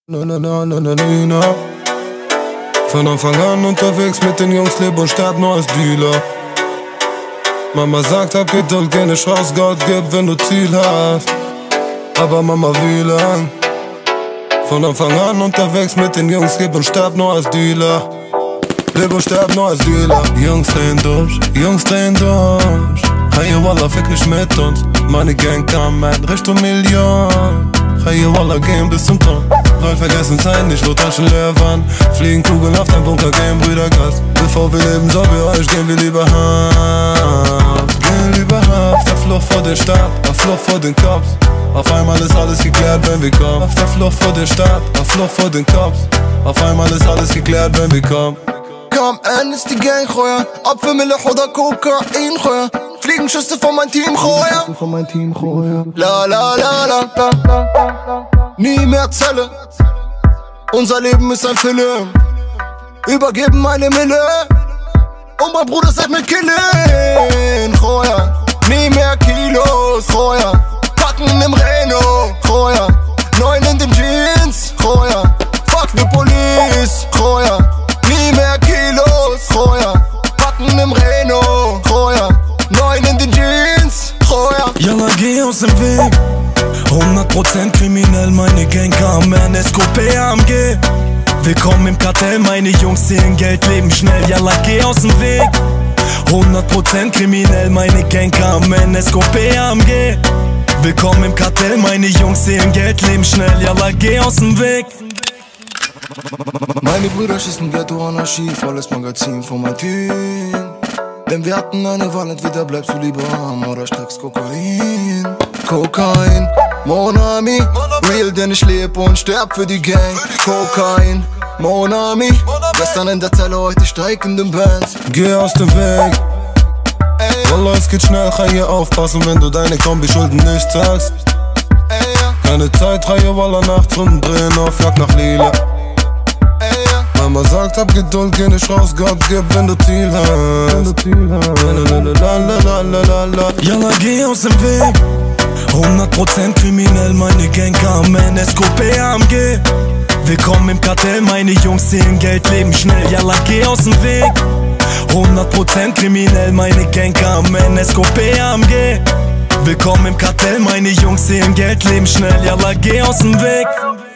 Na, na, na, na, na, na, na. Von Anfang an unterwegs mit den Jungs, leb und sterb nur als Dealer. Mama sagt, hab Geduld, geh nicht raus, Gott gibt, wenn du Ziel hast. Aber Mama, wie lang? Von Anfang an unterwegs mit den Jungs, leb und sterb nur als Dealer. Leb und sterb nur als Dealer. Jungs drehen durch, Jungs drehen durch. Hey, Wallah, fick nicht mit uns. Meine Gang kam in Richtung Million. Hey, Wallah, gehen bis zum Ton. Weil vergessen sein, nicht wo Taschen leer waren. Fliegen Kugeln auf dein Bunker, gehen Brüdergas. Bevor wir leben, so wie euch, gehen wir lieber Haft. Gehen lieber Haft, auf Flucht vor der Stadt, auf Flucht vor den Cops. Auf einmal ist alles geklärt, wenn wir kommen. Auf der Flucht vor der Stadt, auf Flucht vor den Cops. Auf einmal ist alles geklärt, wenn wir kommen. Kam en is die gang gooien, Apfelmilch oder Kokain gooien. Fliegenschüsse von mein Team gooien. La la la la la. Nie mehr Zelle. Unser Leben ist ein Film. Übergeben meine Mille. Und mein Bruder sagt mit Killen. Gooien. Nie mehr Kilos. Gooien. Packen im Reno. Gooien. 9 in den Jeans. Gooien. Fuck the police. Gooien. Nie mehr Kilos. Gooien. Packen im Reno. Gooien. 9 in den Jeans. Gooien. Junge, geh aus dem Weg. 100% kriminell, meine Gang KMN, SKP, AMG. Willkommen im Kartell, meine Jungs sehen Geld, leben schnell, yalla, geh aus dem Weg. 100% kriminell, meine Gang KMN, SKP, AMG. Willkommen im Kartell, meine Jungs sehen Geld, leben schnell, yalla, geh aus dem Weg. Meine Brüder schießen Ghetto-Anarchie, volles Magazin von mein Team. Denn wir hatten eine Wahl, entweder bleibst du lieber arm oder streckst Kokain. Kokain, Mon Ami, real, denn ich leb und sterb für die Gang. Kokain, Mon Ami, gestern in der Zelle, heute streikenden Bands. Geh aus dem Weg. Wallah, es geht schnell, Reihe aufpassen, wenn du deine Kombi-Schulden nicht zahlst. Keine Zeit, Reihe, Wallah, nachts Runden drehen auf Jagd nach Lila. Mama sagt, hab Geduld, geh nicht raus, Gott gibt, wenn du Ziel hast. Junge, geh aus dem Weg. 100% kriminell, meine Gang KMN, SKP, AMG. Willkommen im Kartell, meine Jungs sehen Geld, leben schnell, yalla, geh aus dem Weg. 100% kriminell, meine Gang KMN, SKP, AMG. Willkommen im Kartell, meine Jungs sehen Geld, leben schnell, yalla, geh aus dem Weg.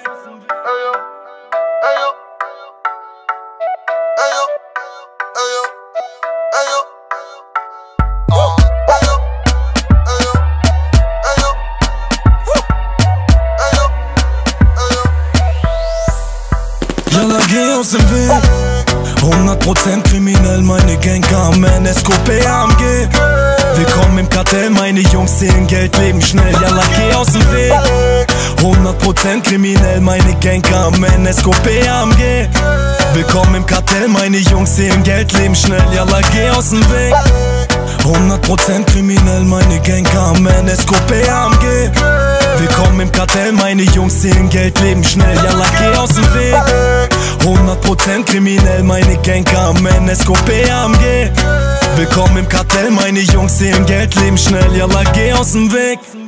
Yalla, geh aus dem Weg. 100% kriminell, meine Gang KMN, SKP, AMG. Willkommen im Kartell, meine Jungs sehen Geld, leben schnell, yalla, geh aus dem Weg. 100% kriminell, meine Gang KMN, SKP, AMG. Willkommen im Kartell, meine Jungs sehen Geld, leben schnell, yalla, geh aus dem Weg. 100% kriminell, meine Gang KMN, SKP, AMG. Willkommen im Kartell, meine Jungs sehen Geld, leben schnell, yalla, geh aus dem Weg. 100% kriminell, meine Gang KMN, SKP, AMG. Willkommen im Kartell, meine Jungs sehen Geld, leben schnell, yalla, geh aus dem Weg.